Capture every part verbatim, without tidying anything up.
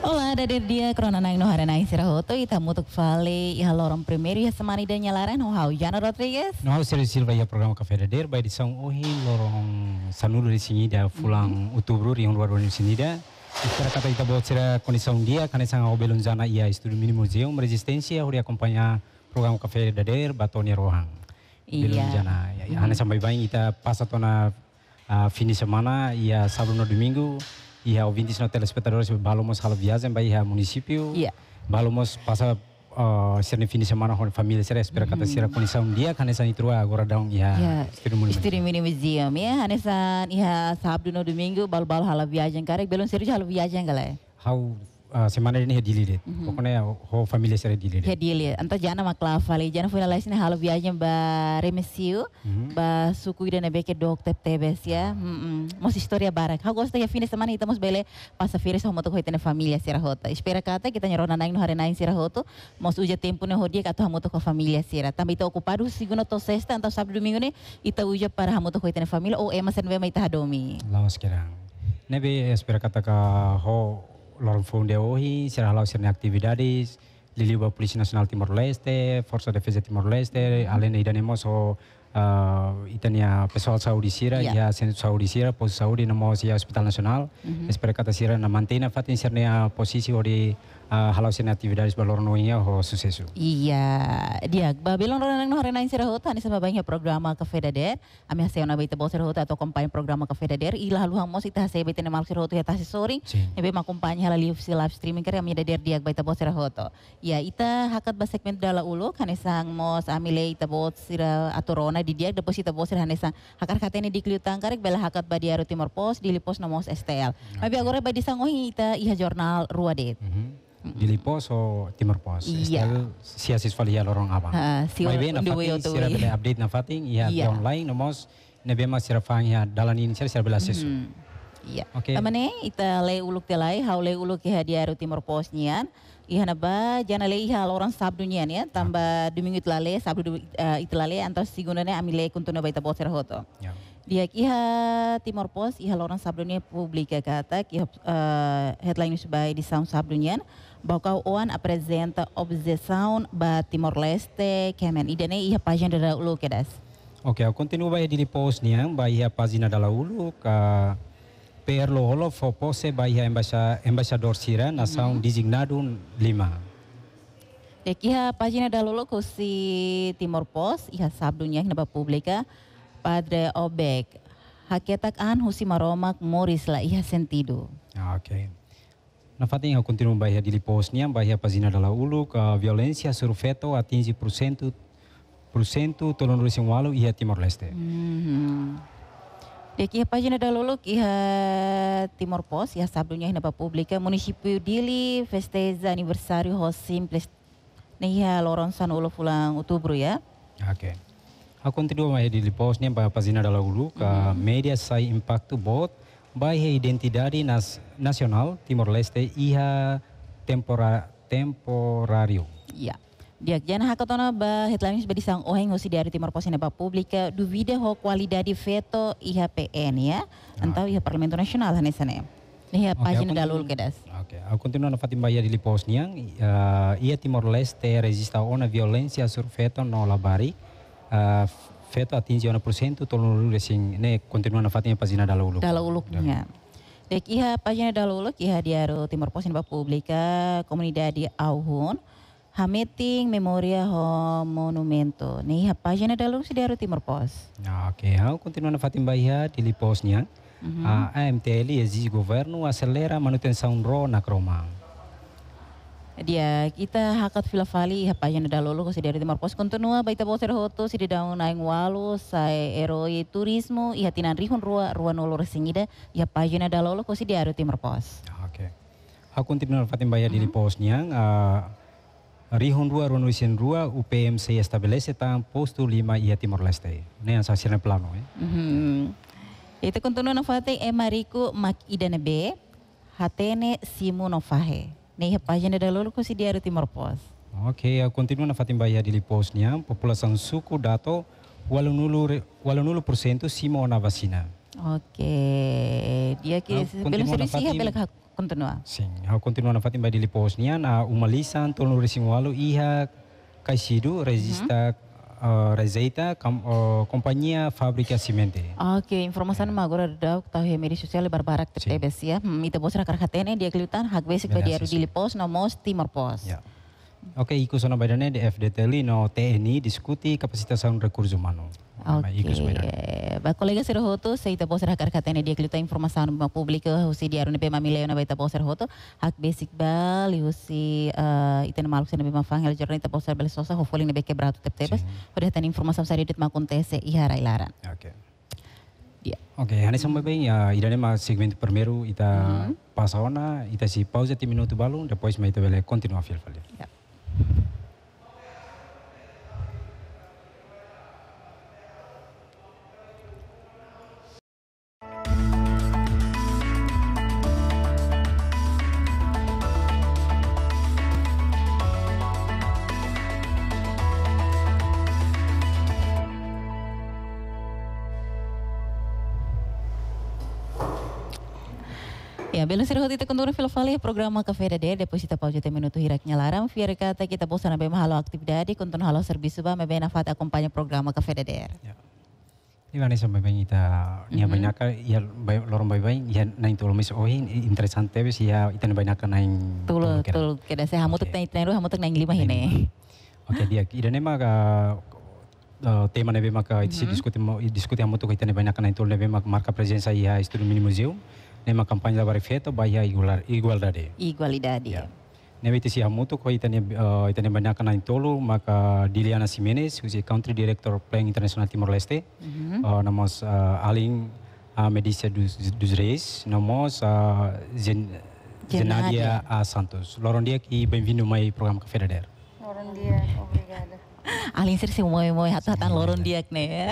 Olá, dadir dia krona nang no haranai sirahoto ita mutuk vale iha lorong primeiro iha semana ida nyalaran no hau Jana Rodrigues. No hau Seri Silva ia programa Café da Der by edição ohi lorong sanudo di sini da fulang outubro yang luar di sini da. Espera kata kita buat sera condição dia karena sang belum zana ia estúdio mini museu resistência huri acompanhar programa Café da Der Batoni Rohang. Belum Iya. zana ya hanya sampai bain kita passa tona uh, fim de semana ia sábado no domingo. Ia ouvintes no telespectadores balomos halo viagem by ia município. Iya. Balomos passa uh, ser fim de semana com família será espera kata sera condição dia karena sang itu agora dong ia Ya, estúdio mini istri mini museum ya, hanesan iha sabdo no domingo bal-bal hala viagem karek belum serius hala viagem galai. how uh, semana ini dia dilihat. Pokoknya ho família será dilihat. Ya dili, anta jana makla fale, jana foi lá hala viagem ba remesio, ba suku ida nebeke dok tep tebes ya. Mos história barak. Hau gosta ya fim de semana itamos bele passa férias ho moto hoitene família sira hota. Espera kata kita nyarona naing no harenain sira hoto, mos uja tempo ne hodia kato hamoto ko família sira. Também ita ocupado segundo to sexta, então sábado domingo ne ita uja para hamoto hoitene família ou ema sen vema ita hadomi. Laos kerang. Nebe espera kata ka ho lorong funde ohi será halau serna atividades Liliba Polisi Nasional Timor Leste, Força Defesa Timor Leste, além da idane so uh, itania pessoal saúde sira, Yeah. ia centro saúde sira, pos saúde na mos ia Hospital Nasional. Espera kata sira na mantena fatin serna posisi ori uh, halau serna atividades balorno ia ho sucesso. Iya, dia Babylon orang nang harenain sira hota ani sama banyak programa Café da Der. Ami haseu na baita bol sira hota atau kompanyi programa Café da Der. Ilah luhang mos ita haseu baita mal sira hota ya tasi soring. Sim. Ebe makumpanya hala live si live streaming kare ami da Der dia baita bol sira hota. Ya ita hakat ba segmen dala ulo kanesang mos amile ita bol sira aturona di dia depois ita bol sira hanesang hakar katene di kliutang karek bela hakat ba dia Timor Post di lipos na mos S T L. Abi agora ba disang ohi ita iha jurnal Ruadet. Dili pos o Timor Pos. Iya. Estel sia siswa lia lorong abang. Ha, si Mai be na undi fating wayo tu sira wi. bela update na fating ia Iya. online nomos nebe mas sira fang ia dalan ini sira bela sesu. Hmm. Iya. Oke. Tamane ita le uluk telai, hau le uluk iha diaru Timor Post nian. Iha na ba jana le iha orang sabdu nian ya, tambah domingo itlale, sabdu uh, itlale antos sigundane amile kuntuna baita bosera hoto. Ya. Dia iha Timor Post iha orang sabdu nia publika kata iha uh, headline sebai di sound sabdu nian. Baucau Oan apresenta obsessão ba Timor Leste, kemen idane iha página da uluk kedas. Oke, aku continue ba di post niang ba ia pagina dala ulu ka perlo holo fo pose ba ia embasa embaixador sira nação designado lima. Dek iha página da lolo ko si Timor Post iha sabdu nya na publika Padre Obek haketak an husi maromak moris la iha sentido. Ah, oke. Na fating aku continue ba ia di post niang ba ia pagina dala ulu ka violência sur feto atinge por cento por cento tolong rusin walu ia Timor Leste. Mhm. Dek iha página da lolo iha Timor Post iha sabdu nya na publika município Dili festeja aniversário ho simples na iha loronsan ulo fulang outubro ya. Oke. Aku continue ba ia di post niang ba pagina dala ulu ka media sai impacto bot ba ia identidade nas, nacional Timor Leste iha tempora, temporário. Ya. Dia jana hakatona ba headlines ba disang oheng hosi diari Timor Post na ba publika duvida ho qualidade feto iha P N ya. Antau iha Parlamento Nasional hanesane. Iha Oke, página aku dalul continue- kedas. Oke, aku continue na fatim ba ia di post niang uh, ia Timor Leste resista ona violência sur feto no labari. Uh, feto atinge ona por cento tolong rusin ne continue na fatim pagina dala ulu. Dala uluknya. Dek iha página dala uluk iha diaro Timor Post na ba publika comunidade Auhun. Hameting memoria ho monumento. Nih iha página dala uluk si diaro Timor Post. Ah, oke, aku continue na fatim ba ia di post niang. A A M T L exige governo acelera manutenção ro na Croma. Dia kita hakat filafali iha página dala uluk si diaro Timor Post continua baita boser hoto si di daun aing walu sai eroi turismo iha tinan rihun rua rua nolor singida iha página dala uluk si diaro Timor Post. Ah, oke. Aku continue na fatim ba ia di post niang. Uh, Rihun dua Renuisin dua U P M C estabelece tam posto lima ia Timor Leste. Ne yang sasirna plano eh. Mhm. Itu continua na fate e mariku mak idane be hatene simu no fahe. Nih iha página dala uluk si diaro Timor Post. Oke, aku continue na fatim ba ia di post niang. População suku dato walonulu percento simo na vacina. Oke, dia Ah, que continua belum na serius iha fatim- belak hak continua. Sim, hau continua na fatin ba dili posnian a umalisan tolong racing walu iha kaisidu resista uh, rezeita kam, uh, companhia fábrica cimente. Oke, informasi nama agora da tahu he media sosial barbarak Sim. tebes ya. Hmm, ita bosra karhatene dia kelutan hak basic ba dia dili pos no mos Timor Pos. Ya. Oke, ikut sana badannya di F D T L I no T N I diskuti kapasitas recursos humanos. Oke, ba kolega sira hoto sa ita bosra karhatene dia kelutan informasi ma publika husi dia rune pe mamileo na ba ita bosra hoto hak basic ba li husi uh, ita na maluk sena be mafangel jorna ita bosra bel sosa hopefully ne be quebrado tebes. Pada tan informasi sari dit ma acontece ihara ilaran. Oke. Dia. Oke, hanya sampai bem ya idane ma segmento primeiro ita mm-hmm. passaona ita si pausa ti minuto balu depois ma ita bele continua fil falir. Ya. Ya, belum serah kita kontur film fali programa Café da D, depois kita pau jete minuto hiraknya larang, fiar kata kita bosan na bema halo atividade, konton halo serviço ba, mebena fata acompanha programa Café da D. Ya. Iba nessa bem ita nia banyak ya lorong bye-bye ya nain tolo mis ohin interesante bes ya ita banyak nain Tulo tul keda saya hamutuk nain nain ru hamutuk nain lima hine. Oke dia ida nema ka tema nebe maka iti diskuti diskuti hamutuk ita banyak nain tolo nebe marca presença ya Estúdio Mini Museu. Nema kampanye labari feto bahia igual igualdade. Igualdade. Ya. Nema itu si hamutu ko itane uh, itane banyak nain tolu maka Diliana Jimenez who's a country director playing international Timor Leste. Mm-hmm. Uh, namos uh, Aling uh, Medícia dos dos Reis, namos uh, Zen, Zenadia A Santos. Loron dia que bem-vindo mai programa Café da D. Loron dia, obrigada. Alin sir si moy moy hatu-hatan loron diak ne.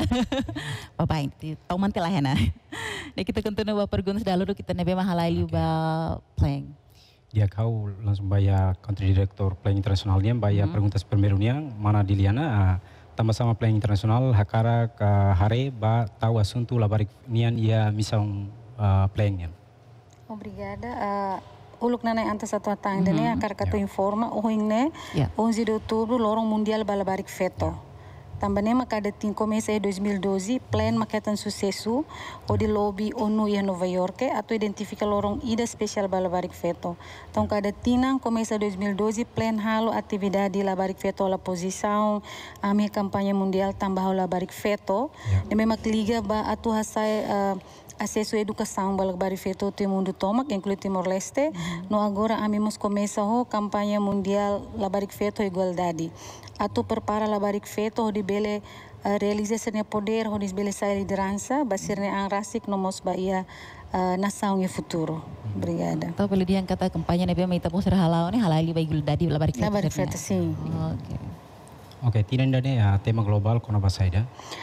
Papai, tau mantilah ya na. Nek kita continua ba perguntas dahulu kita nebe mahalai liu ba playing. Dia kau langsung bayar country director playing internasional dia bayar hmm. perguntas primeiro nia mana Diliana uh, tambah sama playing internasional hakara ke hare ba tahu asunto labarik nian ia misang uh, playing nian. Obrigada. Uh, uluk nanay anta sa tuwa tang dene akar kato informa uhuing ne onze de outubro lorong mundial balabarik feto. Também cada tin começa em dois mil e doze, plan maketan sucesso, o de lobby ONU em Nova York, ato identifica lorong ida especial balabarik feto. Então cada tinang começa em dois mil e doze, plan halo atividade labarik feto la posição, a minha campanha mundial tambah labarik feto. De memang liga ba atu hasai uh, acesso à educação balabarik feto to mundo toma, que inclui Timor Leste. Mm-hmm. No agora amimos começa ho campanha mundial labarik feto igualdade. Atu prepara labarik feto ho dibele uh, realização poder ho dibele sai liderança basirne ang rasik nomos ba ia uh, nação e futuro. Obrigada. Tahu pelu dia kata kampanye nebe mai tapo serah halau ni halali ba igualdade labarik feto. Labarik feto sim. Oke. Oke, tinanda ne tema global kono basaida.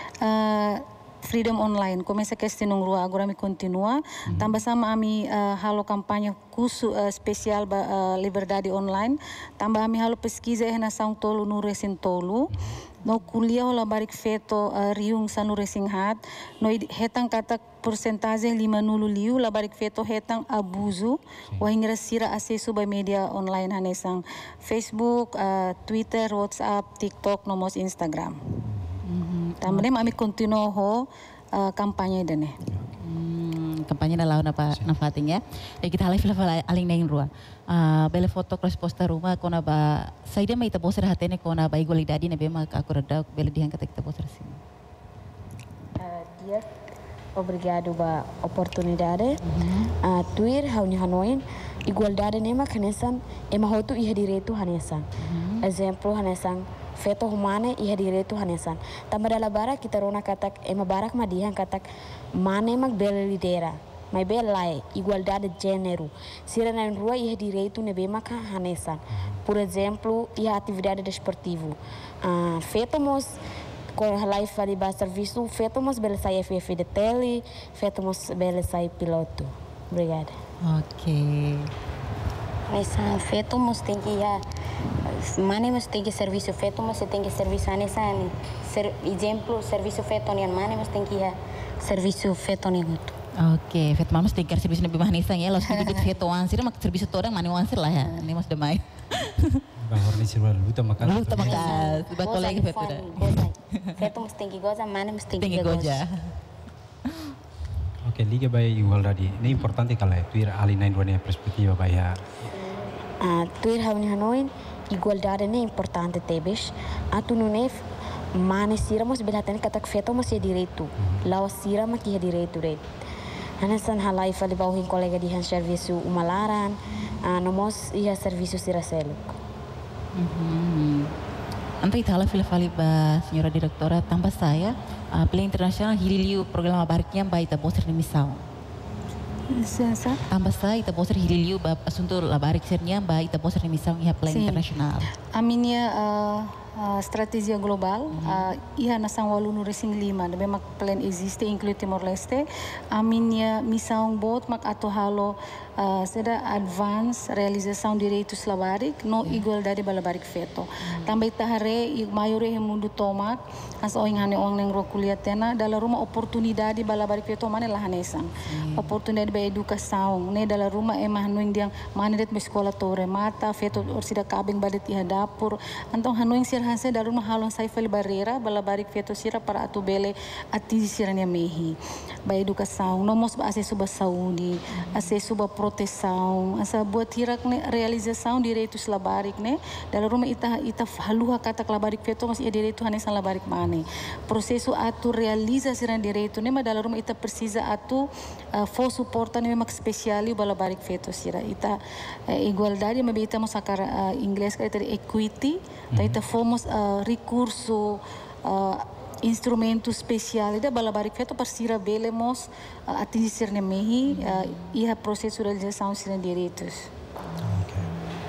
Uh, Freedom Online, começa que este nung rua agora me continua. Mm-hmm. Tambah sama ami uh, halo kampanye curso uh, spesial ba uh, liberdade online. Tambah ami halo pesquisa eh nação tolu no resin tolu. Mm-hmm. No kuliah la barik feto uh, riung sanu resin hat. No hetang kata porcentagem lima nulu liu la barik feto hetang abuso. Mm-hmm. Wahingra sira acesso ba media online hanesang Facebook, uh, Twitter, WhatsApp, TikTok, nomos Instagram. Também kami continuo ho uh, kampanye dene. Hmm, kampanye na lawan apa na fating ya. Ya kita halai fila fila aling neng rua. Uh, bele foto resposta rumah kona ba saida mai ta boser hatene kona ba igualdade na bema aku reda bele dihan kata kita boser sim. Uh, dia obrigado ba oportunidade. Mm-hmm. Uh, tuir hauni hanoin igualdade nema kanesan ema hotu iha direito hanesan. Mm-hmm. Exemplo hanesan feto humane iha direito hanesan. Tambah dalam barak kita rona katak ema barak ma dihan katak mane mag bela lidera. Mai bela lai igualdade de gênero. Sira na rua iha direito nebe maka hanesan. Por exemplo, iha atividade desportivo. Uh, feto mos com live ali ba serviço, feto mos bela sai F F de tele, feto mos bela sai piloto. Obrigada. Oke. Essa feto mos tem que ir mana mas tem que serviço feito mas tem que serviço anessa ser exemplo serviço feito nem mana mas tem que ir serviço feito nem outro. Oke, vet mamos tingkar serviço na bimanisang ya, los dikit veto ansir mak serviço torang mani ansir lah ya, ini mas demai. Bahor ni sirwa luta makan. Luta makan, ba kolega veto dah. Veto mesti tinggi goza, mana mesti tinggi goza. Oke, liga bay igual tadi. Ini importante kalau ya, tuir alina dua perspektiva bay ya. Ah, tuir hauni hanoin igualdade é importante tebes. Atu nunef mana sira mos belatane katak veto mos é direito. Lawa sira mak é direito red. Hanesan halai fali bauhin kolega di han serviço umalaran, uh, nomos ia serviço sira seluk. Mm-hmm. Antai thala fila fali ba senhora diretora tambah saya uh, Play Internasional hililiu programa bariknya ba ita boser ni misau. Sasa? Tambah saya ita boser hililiu ba asunto la barik sernya ba ita boser ni misau iha Play Internasional. A minha uh, uh, estratégia global, mm-hmm. uh, iha nasang walu no Racing lima, na mak plan existe inclui Timor-Leste. A minha missão bot mak ato halo uh, seda advance realização direitos labarik no mm-hmm. igualdade balabarik feto. Mm-hmm. Também tahare i mayore he mundo tomak as oing hane ong neng ro kuliah tena dalam rumah oportunidade balabarik feto mana lah hanesan. Mm-hmm. Oportunidade ba edukação, ne dalam rumah emah nuing diang manedet be sekolah tore mata feto or sida kabeng badet iha dapur. Antong hanuing sir hanse dalam rumah halong saifel barreira balabarik feto sira para atu bele ati siranya mehi. Ba edukação, nomos ba acesso ba saúde, acesso ba proteção, asa buat hirak ne realização direitos labarik ne dalam rumah ita ita haluha kata labarik feto mas ia direito hanesan labarik mane. Processo atu realiza siran direito ne ma dalam rumah ita precisa atu uh, fo suporta ne mak spesiali balabarik feto sira ita uh, igualdade ma ita mo sakar uh, inglês ka ita equity, mm-hmm. ta ita fomos uh, recurso uh, instrumento especial da balabarik feto parsira belemos uh, atingir ne mehi uh, iha processo de realização siran direitos. Okay.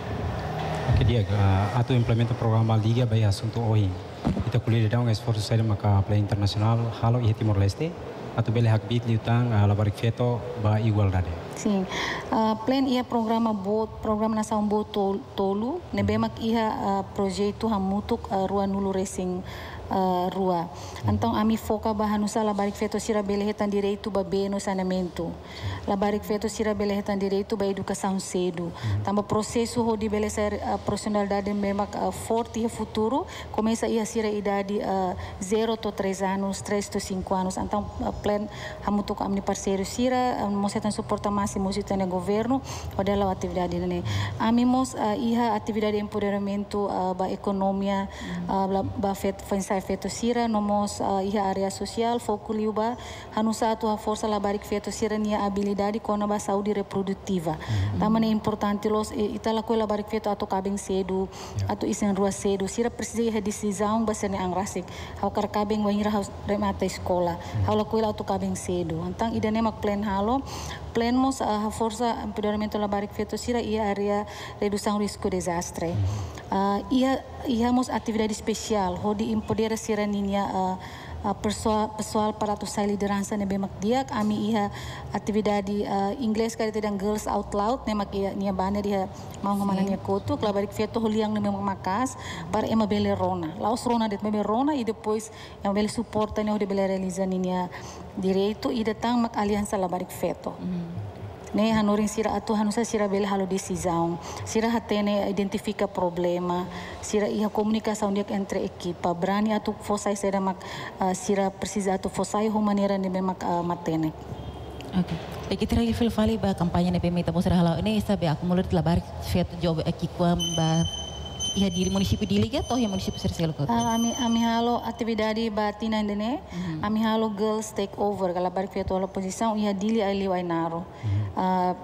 Okay dia uh, atu implementa programa liga bay assunto oi. Ita kuliah daung esforço sério maka Play Internasional halo iha Timor-Leste atu bele hak bit liutang uh, labarik feto ba igualdade. Sim, uh, plan ia programa bot programa nação bot tol, tolu nebe mak iha uh, projeto hamutuk uh, rua nulu racing Uh, rua. Então, a mi foca bahanusa labarik feto sira belehetan direito ba beno saneamento. Labarik feto sira belehetan direito ba educação cedo. Tamba processo ho di belecer uh, profissionalidade memak uh, forte e futuro começa ia sira idade uh, zero to três anos, três to cinco anos. Então, uh, plan hamutuk amni parceiro sira uh, mosetan suporta máximo sitane governo pada atividade ne. Amimos uh, iha atividade empoderamento uh, ba ekonomia uh, ba fet feto sira nomos uh, iha area social foco liuba hanusa atu a força labarik feto sira nia habilidade kona ba saúde reprodutiva. Mm-hmm. Tamane importante los e, itala ko labarik feto atu kabeng cedo, yeah. atu isen rua cedo. Sira precisa iha decisão ba sene ang rasik. Hau kar kabeng wangira hau remata escola. Mm-hmm. Hau la ko atu kabeng cedo. Antang idane mak plan halo plan mos a uh, força empoderamento labarik feto sira ia area redução risco desastre. Uh, ia ia mos atividade especial ho di empodera sira ninya uh, uh, pessoal pessoal para tu sai liderança ne bemak diak ami ia atividade uh, inglês kali tedang girls out loud ne mak ia nia bane dia mau ngomana nia kotu labarik feto ho liang ne bemak makas para ema bele rona laos rona det bele rona e depois ema bele suporta ne ho de bele realiza ninya direito e datang mak aliança labarik feto. Mm. Ne hanoring sira atu hanusa sira bele halo decisão sira hatene identifica problema sira iha comunicação dia entre equipa brani atu fosai sira mak uh, sira precisa atu fosai ho maneira ne mak uh, matene. Okay. Lagi terakhir fil fali ba kampanye ne pemita posra halo ini sabe akumulir labar feto job aqui com ba iha diri munisipio dili ke toh ya munisipio serselo ko. Uh, ami ami halo atividade batina ndene mm-hmm. ami halo girls take over kala barik feto halo posição iha dili ali wainaro. Mm-hmm. Uh,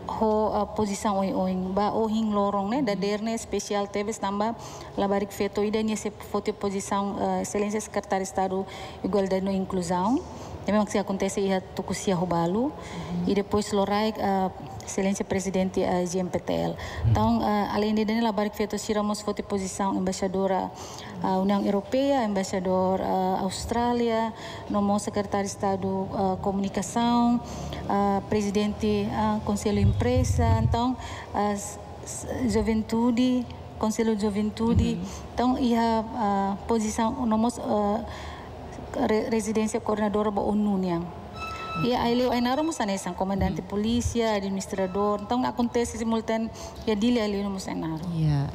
ho uh, posição oi oing ba ohing lorong ne da derne special tebes tamba labarik feto ida nia se foto posição uh, excelência secretário estado igualdade no inclusão. Memang se acontece ia tukusia hobalu mm-hmm. e depois lorai uh, excelência presidente uh, G M P T L. Então, uh, além de dene labarik feto siramos foto posição embaixadora uh, União Europeia, embaixador uh, Austrália, nomo secretário de Estado uh, Comunicação, uh, presidente uh, Conselho Empresa, então uh, Juventude, Conselho de Juventude. Mm-hmm. Então, ia uh, posição nomos uh, residência coordenadora ba O N U niang. Ya, aí leu aí na hora musanesa, comandante polícia, administrador, então acontece simultâneo ya dili ali no musanaro. Iya.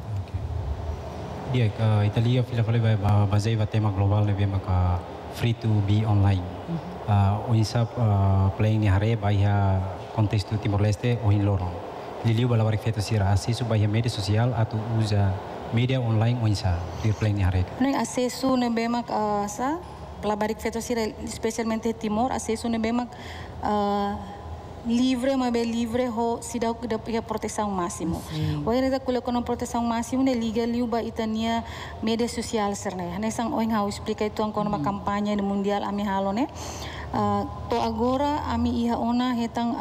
Dia ke Italia fila fala ba bazei ba tema global ne bema ka free to be online. Uh, o insap uh, playing ni hare ba ya konteks tu Timor Leste o in lorong. Liliu bala barik feto sira acesso ba ya media sosial atau usa media online o insa di playing ni hare. No acesso ne bema uh, sa Labarik feto sira especialmente Timor acesso ne bema uh, livre, mas bem livre, ho se dá a proteção máximo. O aí nós colocamos proteção máximo, né liga liuba itania mídia social serné. Nesang oing hau explica itu angkon uma campanha no mundial ami halo né. To agora ami iha ona hetang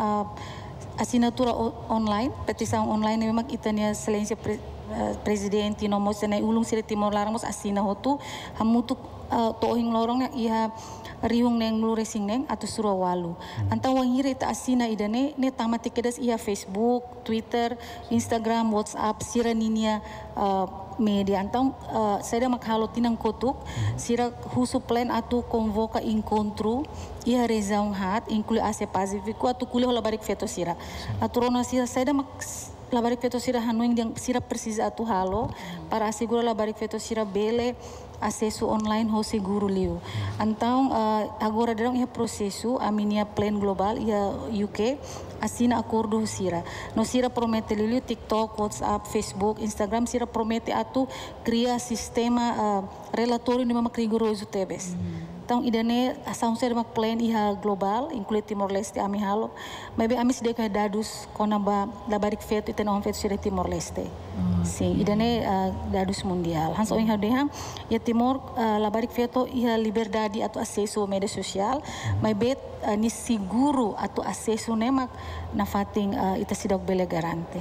assinatura online, petição online memang itania silêncio presidente no mos na ulung sira Timor laramos assina hotu hamutu to oing lorong iha rihung neng mlure sing neng atau surawalu. Antau wangire ta asina idane ne tamati kedas ia Facebook, Twitter, Instagram, WhatsApp, sira ninia uh, media. Antau uh, saya makhalo tinang kotuk, sira husu plan atu convoca encontro ia rezaung hat, inclui Asia Pasifiko atu kuliah labarik feto sira. Aturona sira saya mak labarik feto sira hanuing yang sira precisa atu halo para asegura labarik feto sira bele acesso online ho seguro liu. Então, uh, agora darão ia processo a minha plan global ia U K assina acordo sira. No sira promete liu TikTok, WhatsApp, Facebook, Instagram sira promete atu cria sistema uh, relatório de mamak rigoroso tebes. Então, idane asaun sira mak plan ia global, inclui Timor Leste ami halo. Maybe amis deka dados konaba labarik feto itenon feto sira Timor Leste. Sim, idane uh, dados mundial. Hans oing hadehang ya Timor uh, labarik feto ia liberdade atau acesso media sosial, mas bet uh, ni seguro atau acesso nemak na fating uh, ita sidok bele garante.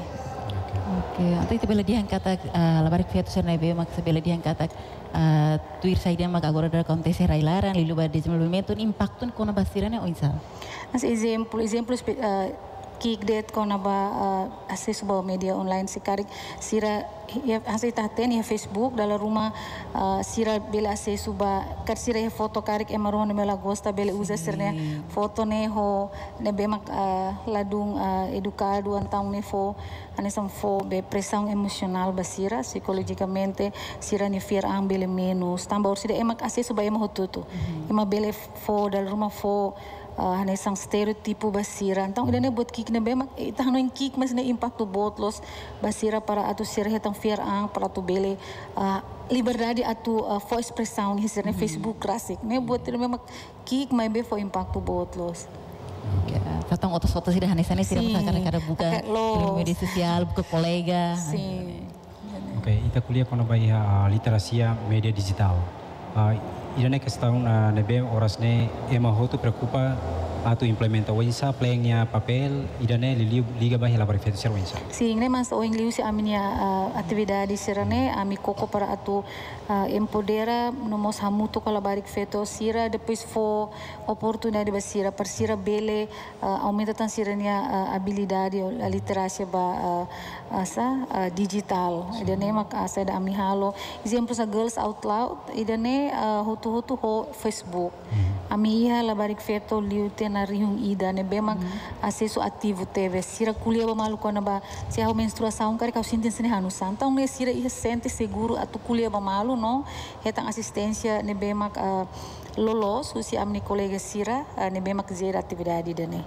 Oke, atau itu bela diang kata uh, labarik feto serna be mak sebela diang kata uh, tuir saida mak agora da kontes railaran lilu ba desenvolvimento impactun kona basirane o insal. As exemplo, exemplo uh, kik det kona ba uh, acesso ba media online sikarik sira ya hasa itaten ya Facebook dalam rumah uh, sira bela acesso ba kar sira ya foto karik emaron mela gosta bela usa sirne foto ne ho ne bemak uh, ladung uh, educado antang ne fo anesam fo be pressão emocional basira psicologicamente sira ne fier ambele menos tambah sira emak acesso ba ema hotutu ema bele fo dalam rumah fo Uh, hanya sang stereotipo basira. Então, ida ne buat kik ne bema, ita hano kik mas ne impacto botlos basira para atu sira hetang fier ang para tu bele uh, liberdade atu uh, fo expressão ni sir ne Facebook klasik. Ne buat ne bema kik mai be fo impacto botlos. Oke, fatong otos-otos sira hanya sana sira kada-kada buka media sosial, buka kolega. Sim. Oke, ita kuliah kono ba iha literasia media digital. Uh, Irane questão uh, nebe horas ne ema hotu preocupa atau implementa wensa playingnya papel idane liu liga bah labar fetu ser wensa. Sim, ne mas oing liu se aminia uh, atividade serane ami koko para atu uh, empodera nomos hamutu kalabarik feto sira depois fo oportunidade basira per sira bele uh, aumenta tan sirania uh, habilidade a literacia ba uh, asa uh, digital. Idane mak asa da ami halo exemplo sa girls out loud idane uh, hotu-hotu ho Facebook. Ami iha labarik feto liu na rihung ida ne bemang mm-hmm. acesso ativo teve sira kuliah ba malu kona ba se a menstruação kare kau sinten sene hanu santa ne sira ia sente seguro atu kuliah ba malu no hetang assistência ne bemak uh, lolos usi amni kolega sira uh, ne bemak zera atividade dane.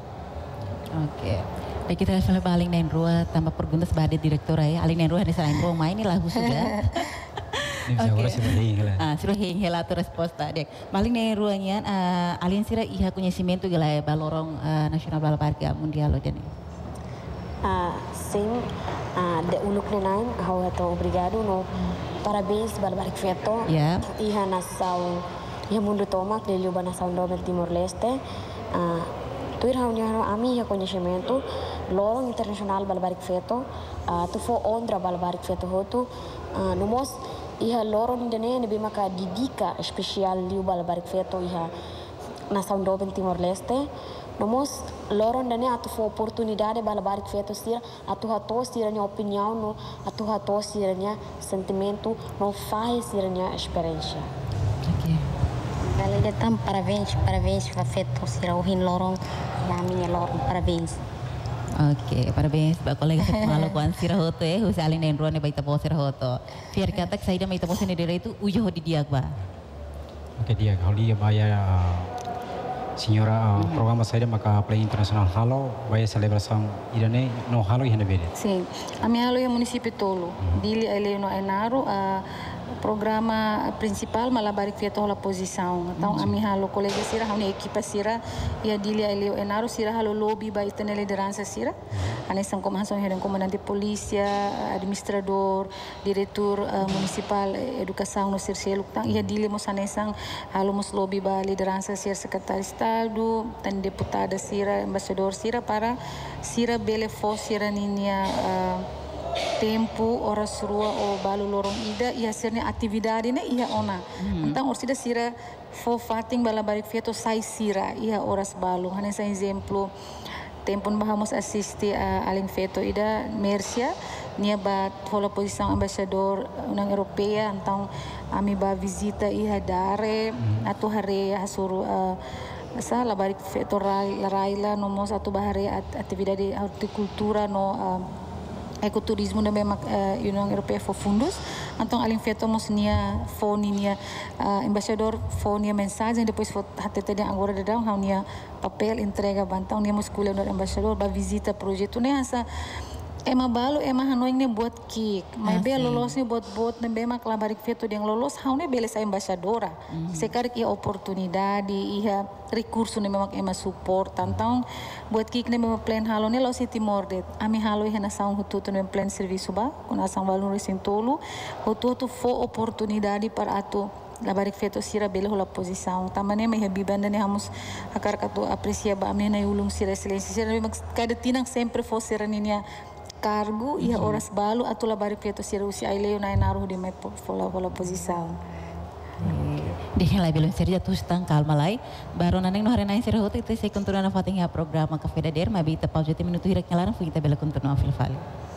Oke. Baik, kita sudah baling nain rua tambah perguntas badai direktur ya. Aling nain rua di selain rumah ini lagu sudah. Oke. Ah, suruh hela tu resposta dek. Maling ne ruangan uh, alien sira iha conhecimento gela balorong uh, nasional balbarga mundial lo dene. Ah, sim, ah, de uluk nenain hau ato obrigado no parabéns balbarik feto. Ya. Iha nasaw iha mundo tomak de liuba nasaw do Timor Leste. Ah, tuir hau niano ami iha conhecimento lorong internasional balbarik feto. Ah, tu fo ondra balbarik feto hotu. Ah, nomos iha lorong dene ne bima ka didika spesial liu balbarik feto iha nasaw do Timor Leste. Nomos lorong dene atu fo oportunidade balbarik feto sira atu hato sira nya opinião no atu hato sira nya sentimento no faz sira nya experiência. Oke. Kali datang parabéns, parabéns para feto sira uhin lorong, ya minha lorong, parabéns. Oke, parabéns ba kolega sa malo kuan sirahoto eh, husa alin na enruan ba itapo sirahoto. Fier katak sa ida may itapo sa nidira itu ujo ho di diag ba. Oke dia kalau dia baya senhora programa saya maka play internasional halo baya celebração idane no halo ihana bede. Sim, a minha halo é município tolo. Dili ele no Enaro a programa principal malabarik feto la posição. Então a minha halo colega sira hauni equipa sira ia dili ele Enaro sira halo lobby ba itane liderança sira. Anesan komandação heren comandante polícia, administrador, diretor uh, municipal educação no Sircelo. Então ia dili mos anesan halo mos lobby ba liderança sira secretário estado, dan deputada sira, embaixador sira para sira bele fo sira ninia uh, tempo horas rua o balu lorong ida ia sirne atividade ne ia ona. Mm-hmm. Então orsida sira fo fating balabarik feto sai sira ia horas balu. Hanya sa exemplo tempo bahamos assiste a além feto ida Mercia nia ba fola posição embaixador União Europeia então ami ba visita ia dare mm-hmm. atau hari hasuru uh, sa labarik feto raila no mos atau bahari atividade horticultura no uh, ecoturismo na mesma uh, União Europeia for fundos então além feito mos nia fone nia uh, embaixador fone mensagem depois for até ter agora de dar um nia papel entrega bantão nia mos escolher no embaixador ba visita projeto né essa é mabalo é mahanoy ne buat kik may be lolos ni buat buat ne be mak labarik feto yang lolos hau ne bele sa embaixadora mm-hmm. sekarang ia oportunidade ia recurso ne memang ema support tantang buat kik ne memang plan halo ne lo si timordet ami halo ia nasaung hututo ne plan serviço ba kun asang valor resintolo hututo fo oportunidade para atu labarik feto sira bele hola posição tamane me habibanda ne hamus akar katu aprecia ba ami na ulung sira silêncio sira memang kada tinang sempre fo sira ninya cargo e mm-hmm. horas balu atau labarik feto sira usi aileu na enaru de mai fola fola posição. Deixa lá belum serja tu stang calma lai baru naneng no harena sira hote itu saya kontur na fating ya programa Café da Der mabi ta pausa minuto hirak nyalaran fu kita bela kontur no filfal.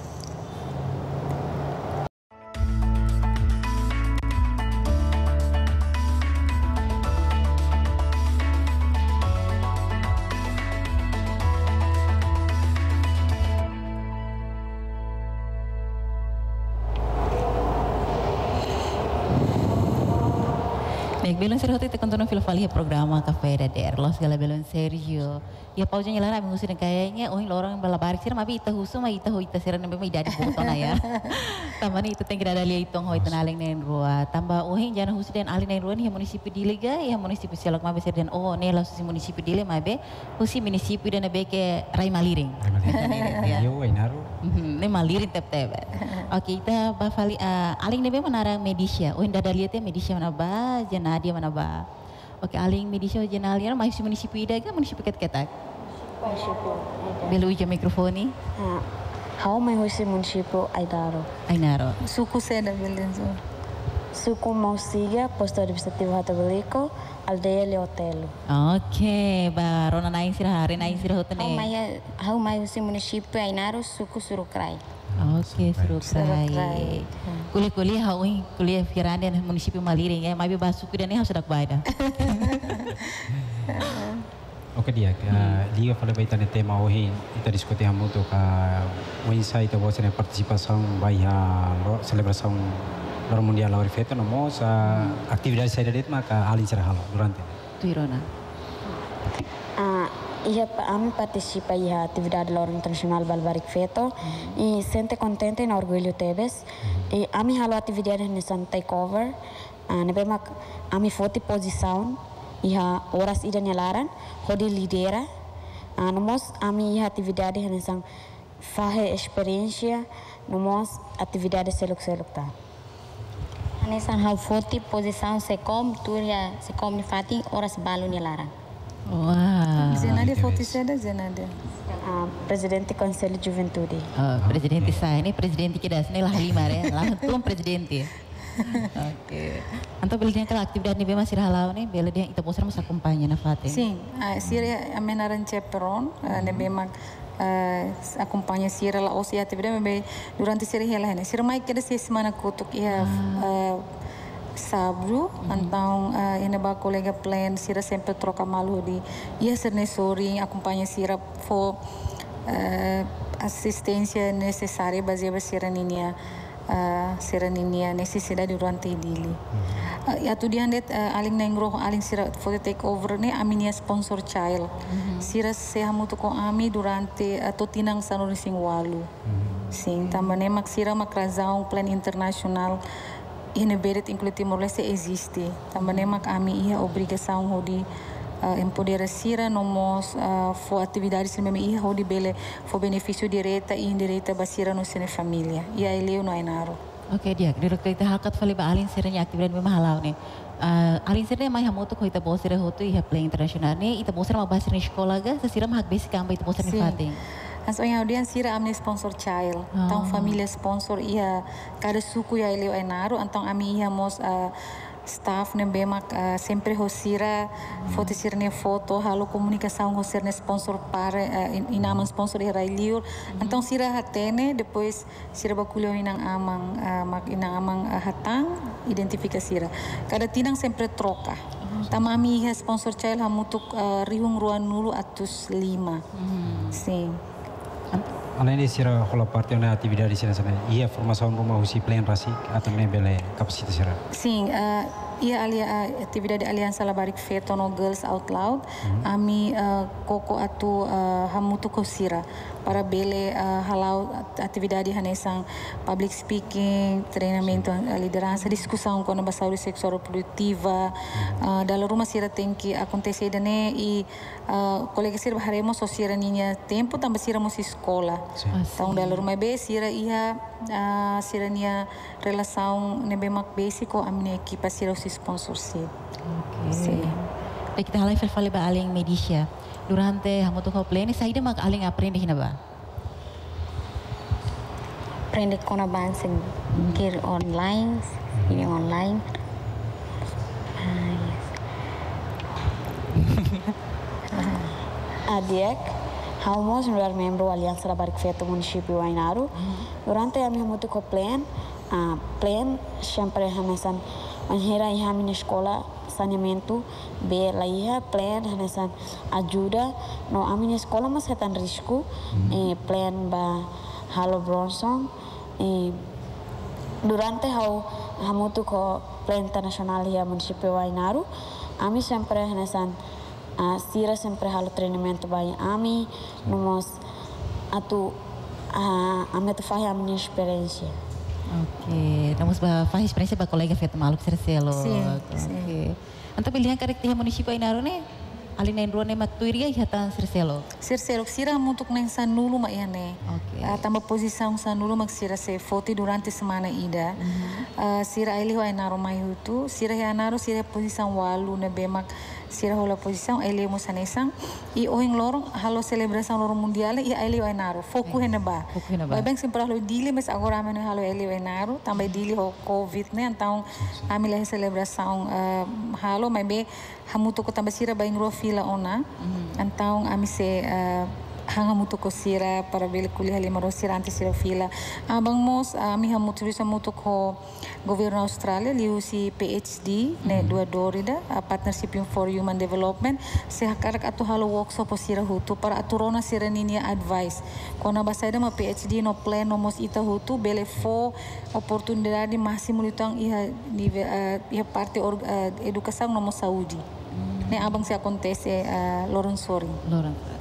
Belum serhote te kontono filfali programa Café da Der los gala belum Sergio ya pausa nyelara minggu sini kayaknya oh lorong balabarik sira mabi ita husu ma ita ho ita sira nembe mai dadi botona ya tambani itu teng grada lia itong ho ita naling nen rua tambah oh jana husu den alin nen rua ni munisipi dilega ya munisipi selok mabe sir den oh ne los si munisipi dile mabe husi munisipi den be ke rai maliring yo inaru ne maliring tep tep oke ita ba fali aling nebe manara medisia oh dada lia te medisia mana ba jana dia mana ba oke aling medisia jenalia mai si munisipi ida ga munisipi ket-ketak belu uja mikrofon ni how mai hosi município Ainaro Ainaro suku seda belenzo suku Mausiga posto administrativo Hatabelico aldeia Leotelo oke ba rona naing sira hari naing sira hotene how mai how mai hosi município Ainaro suku Surukrai. Oke, Surukrai. Kuliah-kuliah hau kuliah pikiran dan munisipio Maliring ya, mabi basuku dan ini harus dak baida. Oke dia, dia fala baita ne tema hoje ita diskuti hamu to ka o insight of a participação vai a celebração Loro Mundial Lauri Feto no mos atividade saída det maka alin serhalo durante. Tuirona. Ah, ia kami participa ia atividade Loro Internacional Balbarik Feto e sente contente na orgulho tebes e ami halo atividade nessa takeover nebe mak ami foti posição ia horas ida nyalaran hodi lidera nomos ami ia atividade nessa fahe experiência nomos atividade seluk-seluk ta nessa hal foti posição se com turia se com ni fati horas balu nyalaran. Wow. Zenade foti seda zenade. Presidente Conselho Juventude. Oh, presidente saya ini presidente kita sini lah lima ya, langsung presidente. Oke. Anto beli dia kalau atividade ni bema sira halau ni, beli dia ita posar masa kumpanya na fate. Sim, sira amenaran chaperon, ne bema acompanha sira la osia atividade me durante sira hela hene. Sira mai kada sia semana kutuk ia sabru, mm-hmm. então uh, ina ba colega plan sira sempre troca malu di ia ser necessário acompanha sira for uh, assistência necessária baseada sira ninia uh, sira ninia necessidade durante dili. Uh, atu dia net uh, aling nengro aling sira for the take over ne aminia sponsor child. Mm-hmm. Sira se hamutu ko ami durante uh, totinang sanuri sing walu. Mm-hmm. Sim, também mak sira mak razão plan internacional ina berit incluir Timor-Leste existe. Também mak ami ia obrigação hodi uh, empoderar sira nomos uh, for atividades que meme ia hodi bele for benefício direta e indireta basira no sene família. Ia eleu no ainaro. Oke dia, direktur kita hakat fali ba alin siranya aktivitas memang halau nih. Uh, alin sirnya mai hamoto ko ita bosira hotu ia play internasional nih ita bosira ma basir ni sekolah ga sesira hak basic amba ita bosira ni fating. Então, yang dia sira amne sponsor child, então oh. família sponsor ia cada suku ya eleu enaro, então ami ia mos uh, staff ne bemak uh, sempre hosira mm. foto sira ne foto, halo comunicação hosira ne sponsor para uh, inaman sponsor era liur, mm. então sira hatene depois sira bakulio inang amang uh, mak inang amang uh, hatang identifica sira. Cada tinang sempre troca. Tama ami ia sponsor child hamutuk uh, rihung ruan nulu atus lima. Mm. Sim. Além de ser a parte da atividade di sana, ia formação rumah usi plan rasi atau ne bele kapasitas sira. Sim, uh, ia ali uh, atividade Aliança Labarik Feto no Girls Out Loud, mm-hmm. ami uh, koko atu uh, hamutu ko sira para bele uh, halau atividade hanesang public speaking, treinamento uh, liderança, discussão com a saúde sexual reprodutiva. Mm-hmm. Uh, dalam rumah sira tem que acontecer dane e uh, colega sira haremos so sira ninya tempo tambah sira mos escola. Então dalam rumah be sira ia uh, sira nia relação nebe mak basic ko amne equipa sira sponsorship. Oke. Okay. Okay. Kita halai fal ba aling medisya. Durante hamutu ko plane saída mak aling aprende hina ba? Aprende kona bansen kir online, ini online. Ah, yes. Adiak, haumos luar membro Aliança Labarik Feto município Wainaru. Durante ami hamutu ko plane, ah plane sempre hamesan Anhera iha minha escola saneamento be la iha plan hanesan ajuda no a minha escola mas setan risco mm. e plan ba halo Bronson e durante hau hamutu ko plan internasional ia municipio Wainaru ami sempre hanesan uh, sira sempre halo treinamento ba ami nomos atu uh, ame tu fahi a minha experiência. Oke, namus ba faz experiência ba colega feito maluco sercelo. Sim, oke. Então pilihan karakter município Wainaru ne ali na indro ne matuiria ihatan sercelo. Sercelo sira untuk neng sanulu ma iane. Oke. Uh, tambah posição sanulu mak sira se foto durante semana ida. Mm-hmm. uh, sira ili Wainaru mai hutu, sira Wainaru sira posição walu ne bemak sira hola posição ele mo sanesang e ohing lorong halo celebração lorong mundial e ele Wainaru foku hena ba. Foku hena ba. Bem sempre halo dili mas agora ameno halo ele Wainaru também dili ho covid ne então amila celebração uh, halo mai be hamutu ko tambah sira ba ingro fila ona. Mm-hmm. Então ami se uh, hanga mutu ko sira para beli kuliah lima ro sira anti sira fila abang mos ami hamutu bisa mutu ko governo Australia liu si P H D mm-hmm. ne dua dorida uh, partnership for human development se hakarak atu halo workshop sira hutu para aturona sira ninia advice kona basaida ma P H D no plan no mos ita hutu bele fo oportunidade máximo litang iha nível uh, iha parte or, uh, educação no mos saúde mm-hmm. ne abang se acontece uh, Lorenzori Loren.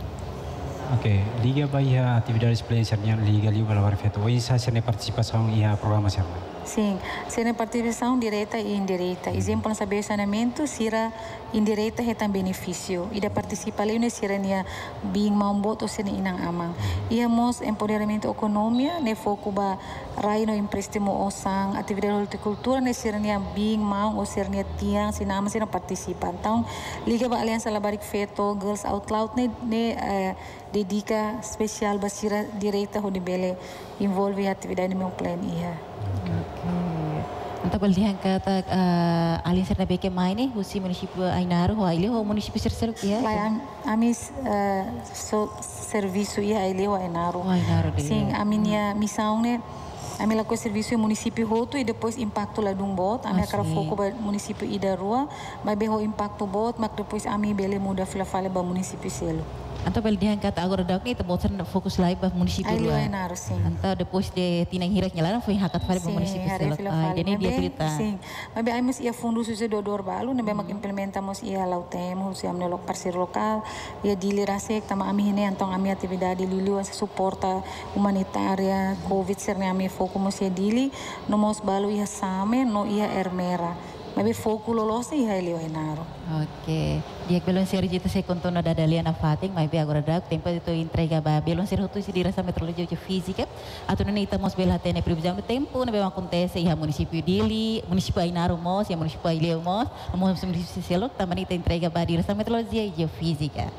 Oke, liga ba iha atividades play sernya liga liga Labarik Feto. Oi sa serne participação iha programa serna. Sim, serne participação direta e indireta. Exemplo saber saneamento sira indireta hetan benefício. Ida participa leu ne sira nia being mambot o sene inang amang. Ia mos empoderamento ekonomia ne foku ba rai no empréstimo osang atividade horticultura ne sira nia being mau o sira nia tiang sinama sira participa. Então, liga ba Aliança Labarik Feto Girls Out Loud ne ne uh, dedica spesial basira direta ho dibele involve atividade meu plan ia. Oke. Untuk belihan kata uh, alin serna beke mai ni husi município Wainaru ho ile ho município sercelo ia. Lai amis uh, so serviço ia ile Wainaru. Wainaru. Sim, a minha missão né Ami lakukan serviço em município Roto e depois impacto lá dum bot. Ami akan foco ba município Ida Rua, mas beho impacto bot, mak depois ami bele muda fila fala ba município Selo. Então bel diangkat agora dak ni tebot sen fokus lai ba município Rua. Rua. Ai naro sim. Então depois de tinang hirak nyala foi hakat fala ba município Selo. Ai dene dia cerita. Sim. Mas bem amos ia fundo susu dodor balu, nabe mak implementamos ia lautem, usi amne lok parceiro lokal, ia dili rasek tama ami hene antong ami atividade lilu asa suporta humanitária covid serna ami foco mos ia dili, no mos balu ia same no ia ermera. Mas foco lolos ia elio enaro. Oke, dia belum ser jita se contono da daliana fating, mas agora dak tempo itu entrega ba belum ser hutu se dirasa meteorologia física, atau nene itamos bela tene previsão do tempo, nebe acontece ia município Dili, município Ainaro mos, ia município Ileu mos, mos município Selok, também ita entrega ba dirasa meteorologia e geofísica.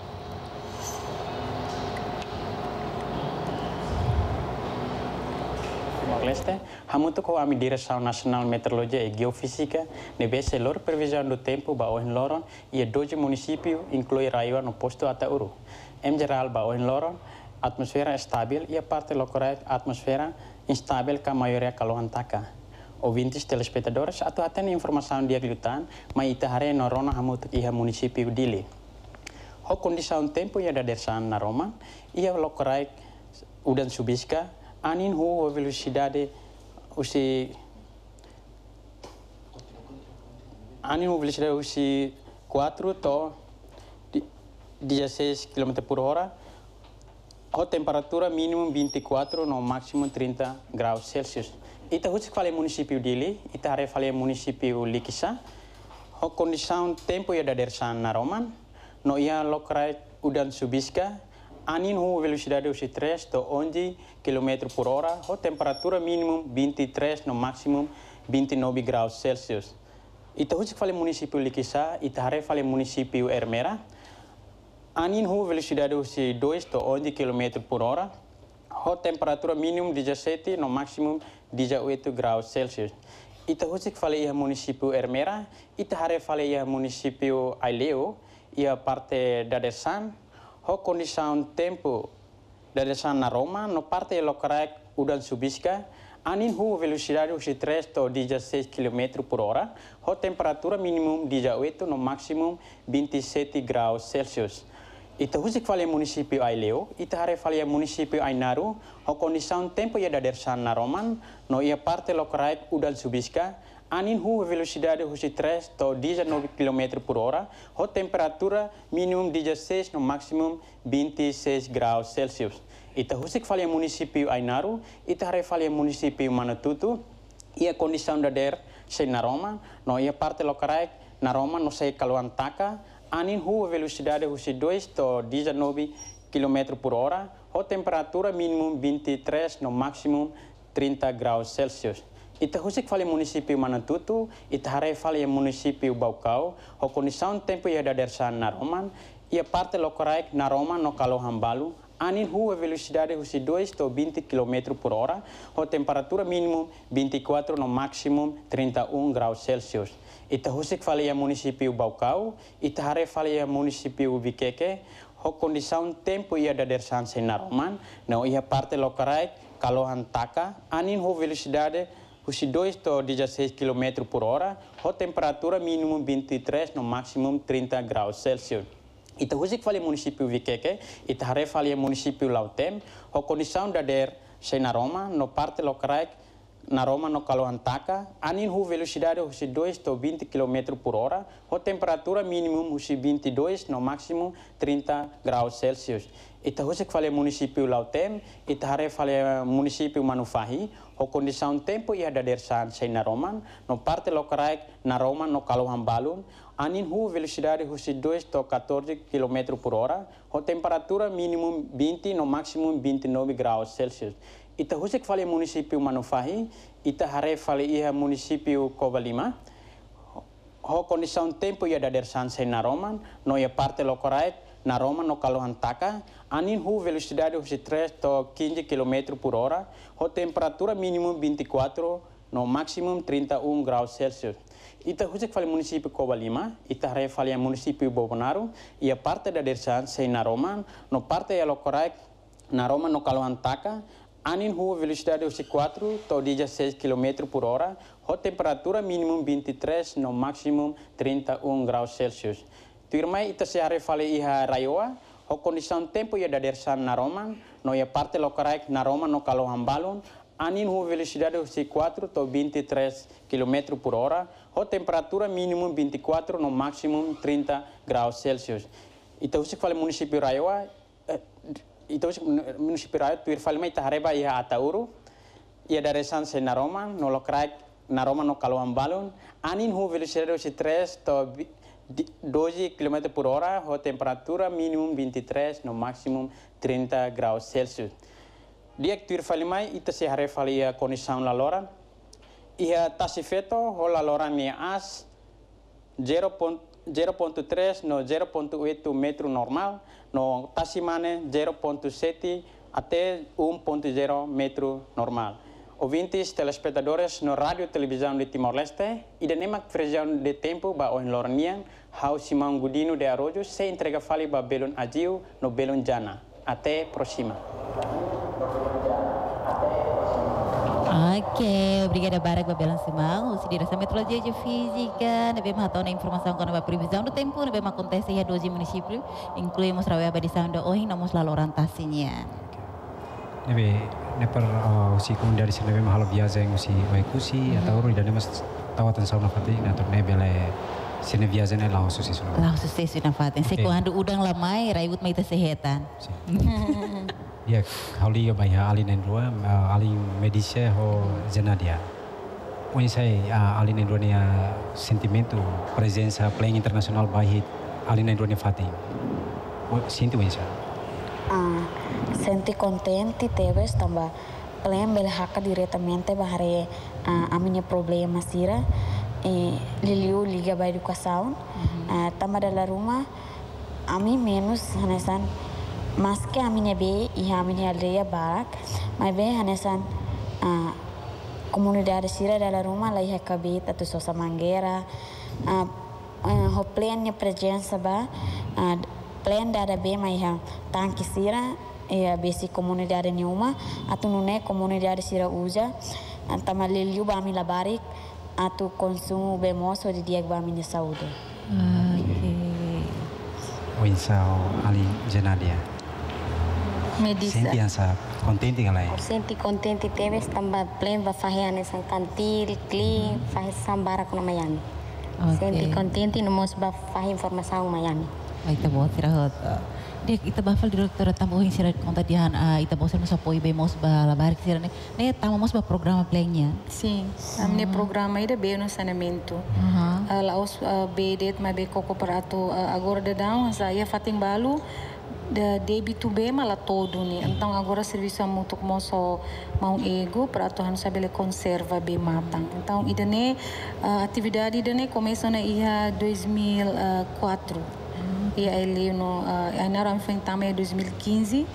Leste, hamutu ko ami Direção Nacional Meteorologia e Geofísica, nebe selor previsão do tempo ba ohin loron e doze município inclui Raiwa no posto Atauru. Em geral ba ohin loron, atmosfera estável e a parte local atmosfera instável com a maioria calor taka. Ouvintes telespectadores, atau aten informação dia glutan, mas itahare no rona hamutu iha município Dili. Ho condição tempo ia da dersan na Roma, ia local udan subisca anin hu velocidade usi anin hu velocidade usi quatro to dezesseis quilômetros por hora, a temperatura mínimo vinte e quatro no máximo trinta graus Celsius. Ita husi fale município Dili, ita hare fale município Likisa, a condição tempo ia da dersan na Roman, no ia lokrai udan subisca anin hu velocidade usi três to onze quilômetros por hora, a temperatura mínimo vinte e três no máximo vinte e nove graus Celsius. Ita husi fale município Likisa, ita hare fale município Ermera, anin hu velocidade usi dois to onze quilômetros por hora, a temperatura mínimo dezessete no máximo dezoito graus Celsius. Ita husi fale ia município Ermera, ita hare fale ia município Aileu, ia parte da Dersan, a condição tempo da Dersan na Roma, no parte local udan subisca, anin hu velocidade usi três to dezesseis quilômetros por hora, a temperatura mínimo dezoito no máximo vinte e sete graus Celsius. Ita husi fale município Aileu, ita hare fale município Ainaru, a condição tempo ia da Dersan na Roman, no ia parte local udan subisca, anin hu velocidade usi três to dezenove quilômetros por hora, a temperatura mínimo dezesseis no máximo vinte e seis graus Celsius. Ita husi fale município Ainaru, ita hare fale município Manatutu, ia condição da der se na Roma, no ia parte local na Roma no sei kaluan taka, anin hu velocidade usi dois to dezenove quilômetros por hora, a temperatura mínimo vinte e três no máximo trinta graus Celsius. Ita husi fale município Manatutu, ita hare fale município Baucau, a condição tempo ia da dersan na Roman, ia parte local na Roma no Kalohan Balu, anin hu velocidade usi dois to vinte quilômetros por hora, a temperatura mínimo vinte e quatro no máximo trinta e um graus Celsius. Ita husi fale município Baucau, ita hare fale município Viqueque, a condição tempo ia da dersan na Roman, no ia parte local Kalohan Taka, anin hu velocidade usi dois to dezesseis quilômetros por hora, a temperatura mínimo vinte e três no máximo trinta graus Celsius. Ita husi fale município Viqueque, ita hare fale município Lautem, a condição da der se na Roma, no parte local na Roma no Kalohan Taka, anin hu velocidade usi dois to vinte quilômetros por hora, a temperatura mínimo usi vinte e dois no máximo trinta graus Celsius. Ita husi fale município Lautem, ita hare fale município Manufahi, a condição tempo ia da dersan se na Roma, no parte local na Roma no Kalohan Balu, anin hu velocidade usi dois to quatorze quilômetros por hora, a temperatura mínimo vinte no máximo vinte e nove graus Celsius. Ita husi fale município Manufahi, ita hare fale ia município Covalima, a condição tempo ia da dersan se na Roma, no ia parte local na Roma no Kalohan Taka, anin hu velocidade usi três to quinze quilômetros por hora, a temperatura mínimo vinte e quatro no máximo trinta e um graus Celsius. Ita husi fale município Covalima, ita hare fale município Bobonaro, e a parte da dersan se na Roma, no parte ia local na Roma no Kalohan Taka, Anin rua velocidade de quatro to dezesseis quilômetros por hora, a temperatura mínimo vinte e três, no máximo trinta e um graus Celsius. Tuirmai ita se arefale iha raioa, a condição tempo ia dadersan na Roma, no ia parte locaraik na Roma no Kalohan balon, anin rua velocidade de quatro to vinte e três quilômetros por hora, a temperatura mínimo vinte e quatro, no máximo trinta graus Celsius. Ita usik fale município raioa, Itu município raio tuir falma ita hareba ia atauru ia daresan se na Roma no lokrak na Roma no Kalohan balon anin hu velocidade de três to doze quilômetros por hora a temperatura minimum vinte e três no máximo trinta graus Celsius. Dia que tuir falma ita se hareba ia condição la lora ia tasifeto ho la lora ni as zero ponto três no zero ponto oito metro normal, no Tassimane zero ponto sete até um ponto zero metro normal. Ouvintes, telespectadores no rádio e televisão de Timor-Leste, e da nemak previsão de tempo ba oin lornian, hau Simão Gudino de Arrojo se entrega fali ba Belon Ajiu no Belon Jana. Até próxima. Oke, obrigada Barak Babelan Simão, se dirasa meteorologia e física, nebe ma tahu na informação com a previsão do tempo, nebe ma acontece ya doze municípios, incluímos Rawea Badisão do Ohin, nomos lalu orientasinya. Nebe, nepar usi kemudian dari sini nebe mahalo biasa yang usi waikusi atau uru dan mas tawatan sauna fatik atau nebe le sini biasa ne lau susi sudah. Lau susi sudah fatin, seku handu udang lamai, rayut mai kesehatan. Ya, kali ya bayar alin endua, alin medisnya ho jenadia. Poin saya alin endua ni sentimentu presença playing internasional bahit alin endua ni fati. Sinti poin saya. Ah, senti contente teves tambah playing belhaka diretamente bahare aminya problema sira e liliu liga by educação. Tambah dalam rumah ami menos hanesan mas que a minha be e a minha aldeia Barak, mas bem hanesan a comunidade sira dalam rumah lá ia cabita tu sosa mangueira, a ho plena presença ba, a plena da be mas ia tanque sira e a besi comunidade nenhuma, a tu não é comunidade sira usa, a tamaliliu ba mi labarik, a tu consumo bem moço de dia ba minha saúde. Okay. Winsau ali jenadia. Medisa. Senti asa contente ngalai. Senti contente teves tambah plan ba fahiane sang kantil clean fah sambarak na mayani. Senti contente nomos ba fah informação mayani. Ai ta bot tirahot. Dek ita bafal direktur tambuhin sira konta dihan ita bosan mos apoio be mos ba labar sira ne. Ne tamo mos ba programa plannya. Sim, amne programa ida be no saneamento. Lá os B D mas be coco para tu agora de down saya fating balu da debito be mala todo ni. Então agora serviço muito como só mau ego para tu han sabele conserva be matang. Então ida ne atividade ida ne começou na ia dois mil e quatro. Ia ele no ainda ram enfrentamos em dois mil e quinze.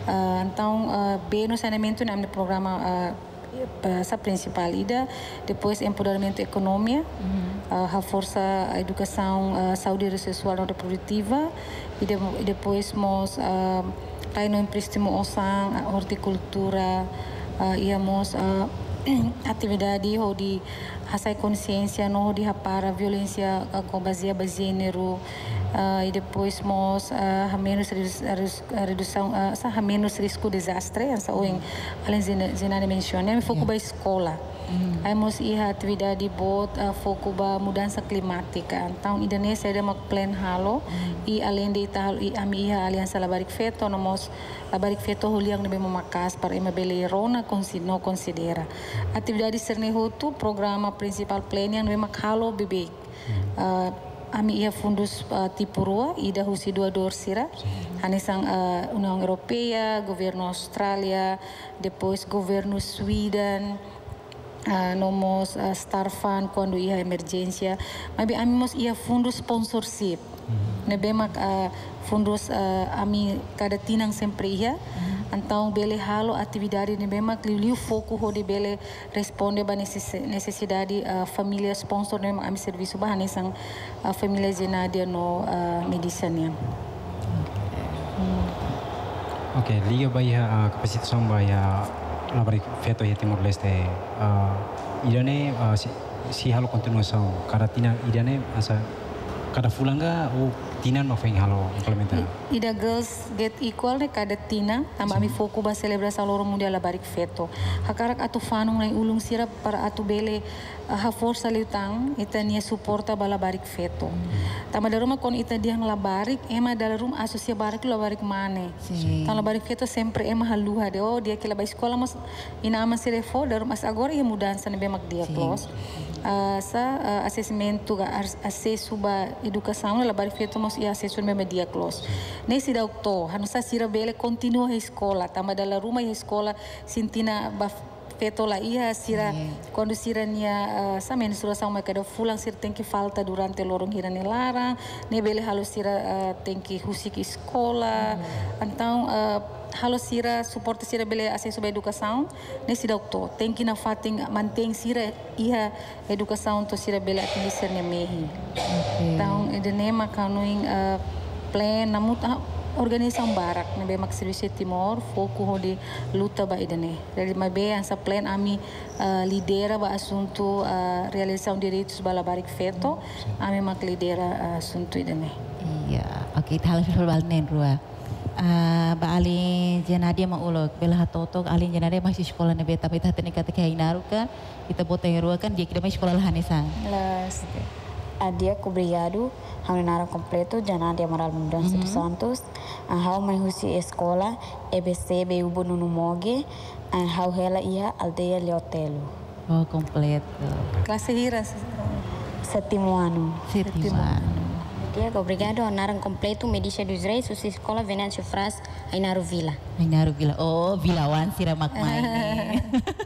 Então be no saneamento na programa essa principal ida, depois empoderamento econômico, uhum. a força a educação, a saúde sexual e reprodutiva, e, de, e depois nós aí no empréstimo osang, a horticultura, íamos atividade onde hasai consciência no de para violência com base a gênero. Uh, e depois nós uh, menos redução uh, a menos risco de desastre essa ou em além de zinane mencionei foco ba escola aí nós ia atividade bot uh, foco ba mudança climática então Indonesia ada mak plan halo e além de tal e ami ia aliança labarik feto nós labarik feto huliang nebe memakas para emabele rona no considera atividade sernehotu programa principal plan yang nebe mak halo bebek uh, Ami ia fundus uh, Tipurua, ida husi dua dor sira. Hanesang uh, União Europeia, governo Austrália, depois governo Sweden, uh, nomos uh, Starfan quando ia emergência. Mas ami mos ia fundus sponsorship. Nebe mak uh, fundus uh, ami kada tinang sempre ia. Então, bele halo atividade ni bema liu foco ho de bele responde ba necessidade uh, família sponsor nem ami serviço ba hanesang uh, família jenadia no uh, medicina. Oke, liga ba ya kapasitas ba ya la barik feto ya Timor Leste. Uh, idane uh, si, si halo continuação. Kada tina idane asa kada fulanga o tina no feng halo implementar. Ida girls get equal ne kada tina tamba ami foku ba celebração loro mundial la barik feto. Hakarak atu fanung nai ulung sira para atu bele uh, ha força liutang ita nia suporta bala barik feto. Tamba daruma kon ita diang la barik ema dalarum asosia barik la barik mane. Tang la barik feto sempre ema haluha de oh dia que la ba escola mas ina ama sire fo darum as agora ia mudança ne be mak dia close. Uh, sa uh, assessmento ga acesso ba educação la barik feto mas ia acesso ne dia close. Nesse doutor hanusa sira bele continua a escola tamba dala rumah a escola sintina ba feto la ia sira quando sira nia uh, sa menstruação mas cada fulang sira tem que falta durante lorong hira ne larang ne bele halo sira uh, tem que husik escola então uh, halo sira suporte sira bele acesso à educação nesse doutor tem que na fating mantém sira ia educação to sira bele atingir sira ne mehi então ede nema kanuing uh, plan namun organização barak nabe mak serviço Timor foco de luta ba idane dari mabe asa plan ami uh, lidera ba assunto uh, realização direitos bala barik feto ami mak lidera uh, assunto idane iya oke okay, hal fil bal nen rua uh, ba ali jenadia ma ulok bela hatotok ali jenadia masih sekolah nabe tapi tah tene kata kainaru kan kita boteng rua kan dia kira masih sekolah lahanesan las adia obrigado Haunara completo Janadia Moral Mudança dos Santos how mai husi escola E B C be ubo no moge and how hela ia aldeia Leotelo. Oh completo. Classe hira sétimo ano. Sétimo ano. Dia obrigado Haunara completo Medicina dos Reis susi escola Venâncio Fras Ainaru Vila. Ainaru Vila. Oh Vilawan sira makmai.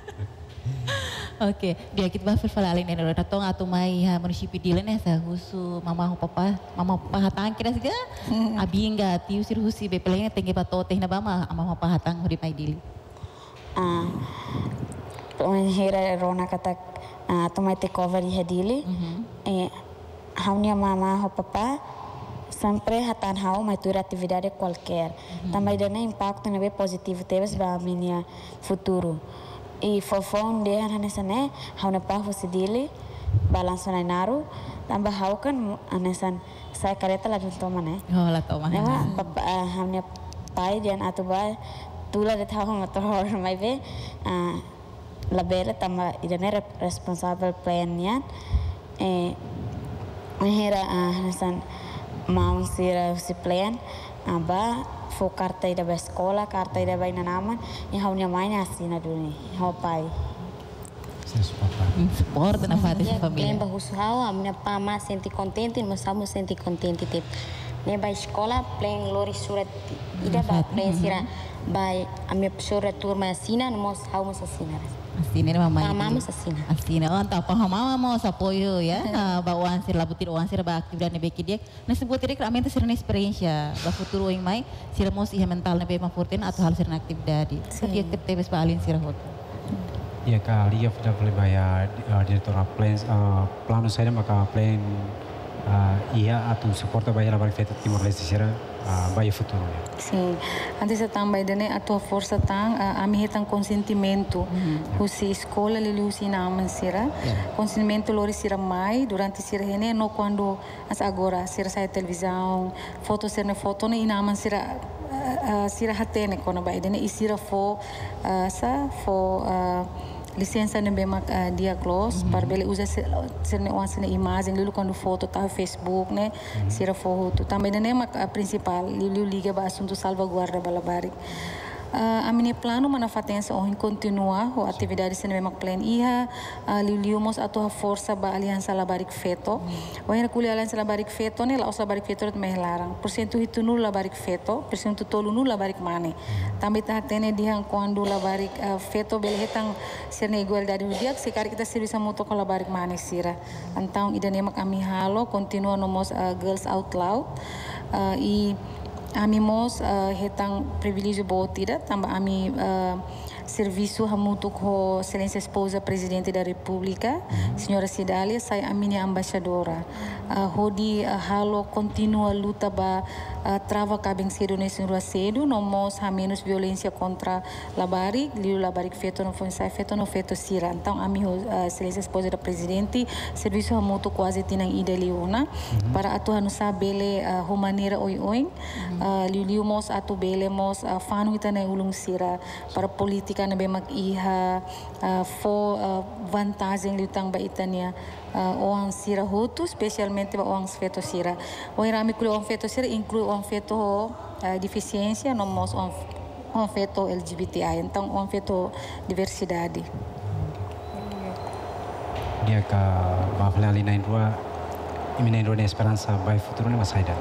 Oke, dia kita bahas falalin ini udah datang atau mai ha município dilen essa husu mama ho papa mama papa hatang kira sega abi enggak tiu sir husi be pelengnya tengge bato teh na bama mama papa hatang hudi mai dili. Ah. Hera rona kata atau mai te cover ia dili. Eh haunia mama ho papa sempre hatan hau mai tu atividade qualquer. Também dá impacto na be positivo teves ba minha futuro. E fofon dia hanesan hauna pa fosidili balanso na naru tambah hau kan hanesan saya kareta la junto mana oh la toma nama papa hamnya pai dian atu ba tula de tau motor mai be la bela tambah idane responsible plan-nya eh hera hanesan mau sira si plan aba fo karta ida ba sekolah karta ida ba inaman e haunya mainnya asina duni hau pai support na fati sa família lembra husau a minha pama senti contente mas samu senti contente tip ne ba escola plan lori surat ida ba plan sira ba a minha professora turma asina nos hau mas asina asina na mamãe mama mas asina asina oh tá pa mama mo apoio ya ba wan sir labutir wan sir ba atividade beki dia na sebut direk realmente sir na experiência ba futuro yang mai sir mos ia mental na be ma forten atau hal sir na atividade dia ketebes ba alin sir hot ya kali ya sudah boleh bayar diretor plan plano saya maka plan ia atau suporta bayar la feita Timor Leste sira vai futuro. Sim, antes de também dane a tua força tang a mi hetang consentimento. Husi escola lili husi na sira. Consentimento lori sira mai durante sira hene no quando as agora sira sai televisão, foto sira na foto ne ina sira sira hatene kono bai dane isira fo sa fo licença ne bem uh, dia close para bele usa ser ne usa ne imagem lulu quando foto tá Facebook né sira foto também ne mak uh, principal lulu liga ba assunto salvaguarda balabari uh, a minha plano mana fatensa oh continua o atividade se ne mak plan iha uh, lulu mos atu a força ba aliança labarik feto o era kuli aliança labarik feto ne la os labarik feto me larang porcento itu nul labarik feto porcento tolu nul labarik mane também tá tene dia quando labarik uh, feto bele hetang sirna igualdade dia sekarang kita servisa moto com labarik mane sira então idane mak ami halo continua nomos uh, girls out loud uh, e ami mos uh, hetang privilégio bo tidak tambah ami uh, serviço hamutu com excelência esposa presidente da República, senhora Cidália, saya a minha embaixadora. Uh, hodi uh, halo continua luta ba uh, trava cabem cedo nesse rua cedo, não mos ha menos violência contra labari, liu labari feito não foi sai feito não feito sira. Então a minha uh, excelência esposa da presidente, serviço hamutu quase tinang ida liuna para atu hanu sabele uh, humanera oi oi, uh, liu liu mos atu bele mos uh, fanu ita na ulung sira para politika na bemak iha uh, fo uh, vantagem liutang ba itania uh, orang sira hotu, especialmente orang feto sira. Orang rami kuli orang feto sira inclui orang feto uh, deficiência, não mos orang orang feto L G B T I, então orang feto diversidade. Dia ka bafla ali na indua, imina indua na esperança vai futuro na saída.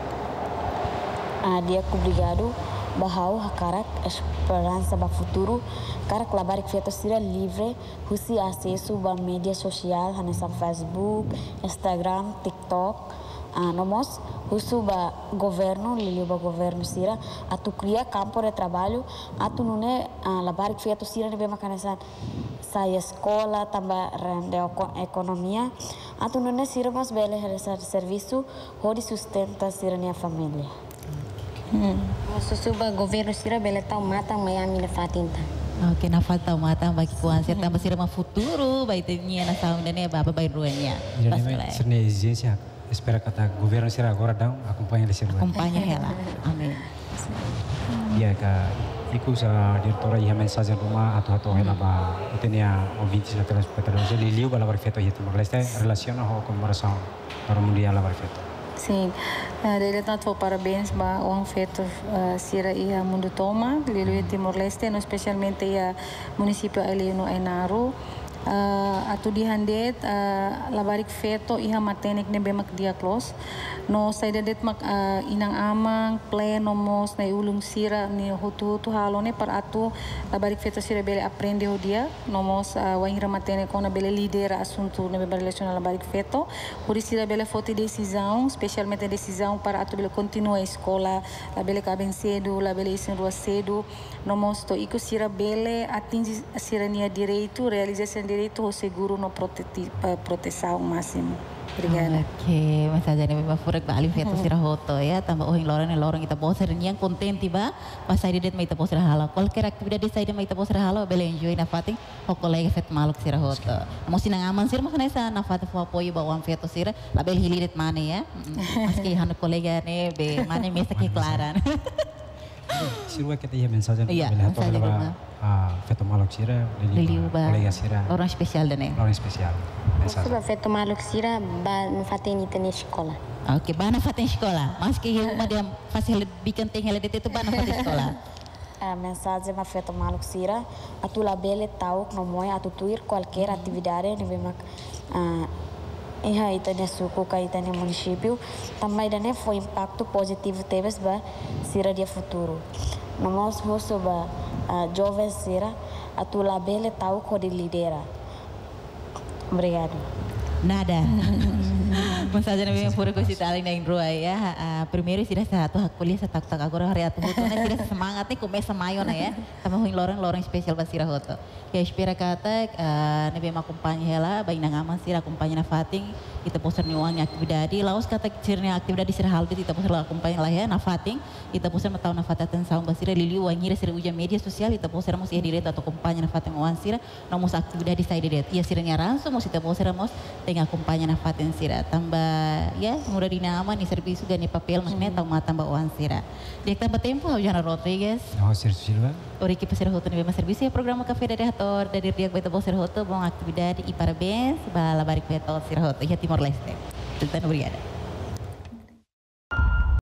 Ah, dia obrigado. Bahau hakarak esperança ba futuro karak labarik feto sira livre husi acesso ba media social hanesa Facebook, Instagram, TikTok, ah, nomos husu ba governo lilio ba governo sira atu cria campo de trabalho atu nune ah, labarik feto sira ne be makanesa saya sekolah tambah rende ekonomia atu nune sira mas bele haresa serviço hodi sustenta sira nia família. Hmm. Susuba governo sira bele tau mata Miami na fatinta. Oke, na falta mata bagi kuan serta masih ma futuro bai tenia na tahun dane baba bai ruanya. Serne exigência espera kata governo sira agora dão acompanha de sira. Acompanha ela. Amin. Dia ka iku sa diretora ia mensagem rumah atau atau ela ba tenia ouvintes na telespectador jadi liu bala perfeito ia Timor Leste relaciona ho comemoração para o mundial la perfeito. Sim, uh, dele tanto parabéns ba orang feto uh, sira ia mundo toma, lilu Timor Leste, no especialmente ia município ali no Ainaro. Uh, atu di handet uh, labarik feto iha matenik ne bemak dia close no saida det mak uh, inang amang pleno mos na ulung sira ni hutu hutu halone par atu labarik feto sira bele aprende ho dia no mos uh, waingra matenik kona bele lidera assunto ne be relaciona labarik feto hori sira bele foti decisão especialmente decisão para atu bele continua a escola la bele caben cedo la bele isen rua cedo no mos to iku sira bele atingi sira nia direito realização direito ao seguro no proteção máximo. Obrigada. Oke, mas aja nih memang furak balik feto sira hoto ya, tambah ohin lorong nih lorong kita poser yang konten tiba pas saya didet mai poser halo. Qualquer atividade saya mai poser halo, bele enjoy na fating ho kolega fet maluk sira hoto. Mo sinang aman sira mas nesa na fato fo apoio ba wan feto sira, la bel hilidet mana ya. Maski hanu kolega nih be mana mesa ke klaran. Sirwa kita ia mensagem bele hato ba feto maluk sira, Liliu ba kolega sira. Orang spesial dene. Orang spesial. Suba feto maluk sira ba no fateni tene sekolah. Oke, ba na faten sekolah. Maski eu uma dia fasil bikin ting hele det itu ba na faten sekolah. A mensagem a feto maluk sira atu labele tau no moe atu tuir qualquer atividade ne bemak uh, iha itania suku ka itania município também dane foi impacto positivo teves ba sira dia futuro. Nomos hoso ba uh, jovem sira atu labele tau ko de lidera. Obrigado. Nada. Mas aja nabi pura kusi tali na indroa ya. Uh, primeiro sira satu hak kuliah sa tak tak agora hari atu hoto na sira semangat ni kumesa mayo na ya. Tama huing lorong lorong spesial ba sira hoto. Ya espera kata uh, nabi makumpanya hela baik na ngaman sira kumpanya na fating kita poster ni uangnya atividade laos kata sirnya atividade sira hal kita poster la kumpanya lah ya na fating kita poster matau na fatatan saung ba sira liliu wangira sira uja media sosial kita poster mos ya direto atau kumpanya na fating uang sira nomos atividade sai direto. Ya sirnya ranso mos kita poster mos tengah kumpanya na fatin sira tambah ya mudah dinama ni serviço gani papel mas neta uma tambah uang sira. Dia tambah tempo Jana Rodrigues. Oh, Silva. Ori equipe Sira Hoto ni bema serviço programa Café da Reator dari Riak Baita Bo Sira Hoto bom atividade e parabéns bala barik Beto Sira Hoto ya Timor Leste. Tutan obrigada.